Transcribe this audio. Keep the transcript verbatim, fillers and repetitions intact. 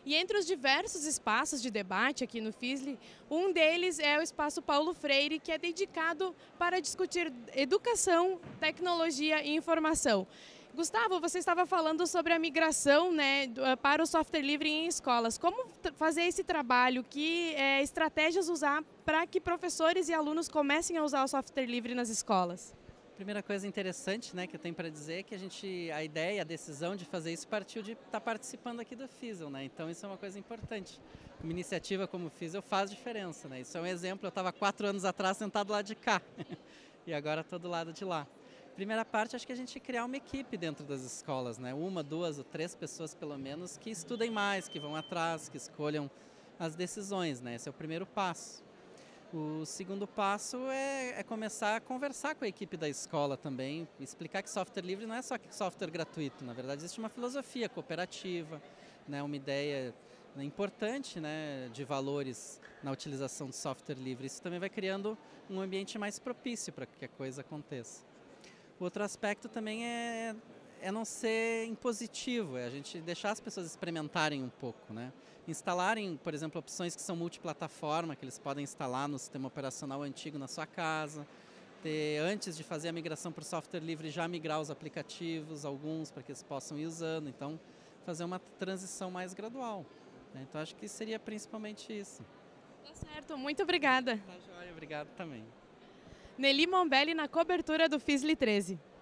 E entre os diversos espaços de debate aqui no FISLE, um deles é o Espaço Paulo Freire, que é dedicado para discutir educação, tecnologia e informação. Gustavo, você estava falando sobre a migração, né, para o software livre em escolas. Como fazer esse trabalho? Que é, estratégias usar para que professores e alunos comecem a usar o software livre nas escolas? Primeira coisa interessante, né, que eu tenho para dizer é que a gente, a ideia, a decisão de fazer isso partiu de estar participando aqui do FISL, né? Então isso é uma coisa importante. Uma iniciativa como o FISL faz diferença, né? Isso é um exemplo. Eu estava quatro anos atrás sentado lá de cá e agora estou do lado de lá. Primeira parte, acho que a gente criar uma equipe dentro das escolas, né? Uma, duas ou três pessoas pelo menos que estudem mais, que vão atrás, que escolham as decisões, né? Esse é o primeiro passo. O segundo passo é, é começar a conversar com a equipe da escola também, explicar que software livre não é só software gratuito, na verdade existe uma filosofia cooperativa, né, uma ideia importante, né, de valores na utilização de software livre. Isso também vai criando um ambiente mais propício para que a coisa aconteça. O outro aspecto também é, é não ser impositivo, é a gente deixar as pessoas experimentarem um pouco, né? Instalarem, por exemplo, opções que são multiplataforma, que eles podem instalar no sistema operacional antigo na sua casa, ter, antes de fazer a migração para o software livre, já migrar os aplicativos, alguns, para que eles possam ir usando, então fazer uma transição mais gradual, né? Então acho que seria principalmente isso. Tá certo, muito obrigada. Tá joia, obrigado também. Nelly Mombelli na cobertura do FISLE treze.